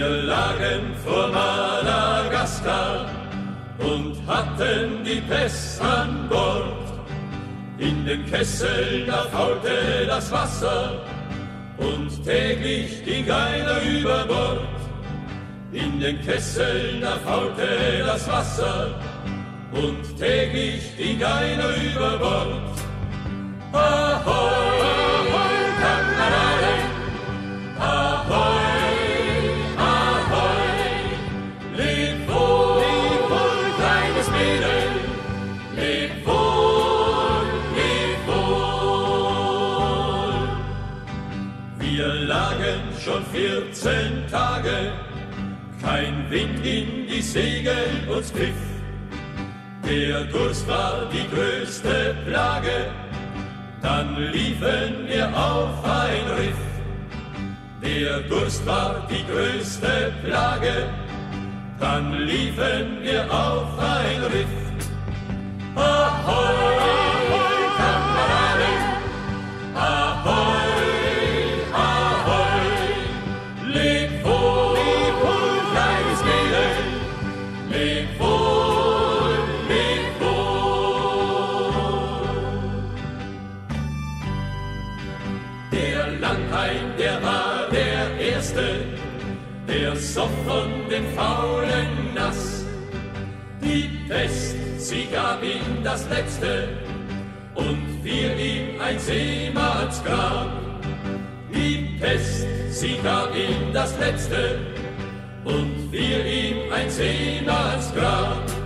Wir lagen vor Madagaskar und hatten die Pest an Bord. In den Kesseln da faulte das Wasser und täglich ging einer über Bord. In den Kesseln da faulte das Wasser und täglich ging einer über Bord. Ahoi, ahoi, Kameraden, ahoi, ahoi, leb wohl, kleines Mädel, leb wohl, leb wohl. Wir lagen schon 14 Tage, kein Wind in die Segel uns pfiff. Der Durst war die größte Plage, dann liefen wir auf ein Riff. Der Durst war die größte Plage, dann liefen wir auf ein Riff. Ahoi, ahoi, Kameraden, ahoi, ahoi, leb wohl, kleines Mädel, leb wohl, leb wohl. Der Langhain, der war der Erste, der soff von dem faulen Nass. Die Pest, sie gab ihm das Letzte und fiel ihm ein Seemannsgrab. Die Pest, sie gab ihm das Letzte und fiel ihm ein Seemannsgrab.